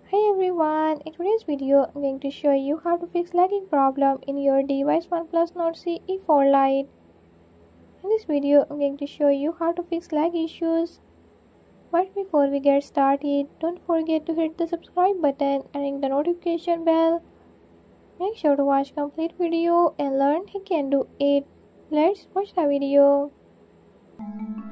Hey everyone, in today's video I'm going to show you how to fix lagging problem in your device Oneplus Nord CE for Lite. In this video I'm going to show you how to fix lag issues. But before we get started, don't forget to hit the subscribe button and ring the notification bell. Make sure to watch complete video and learn how you can do it. Let's watch the video.